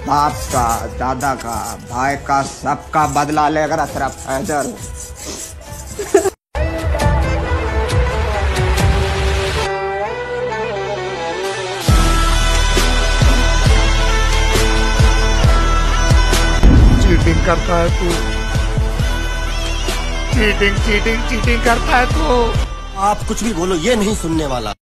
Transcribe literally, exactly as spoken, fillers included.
बाप का, दादा का, भाई का, सबका बदला लेकर अशरफ हैदर। चीटिंग करता है तू, चीटिंग चीटिंग चीटिंग करता है तू। आप कुछ भी बोलो, ये नहीं सुनने वाला।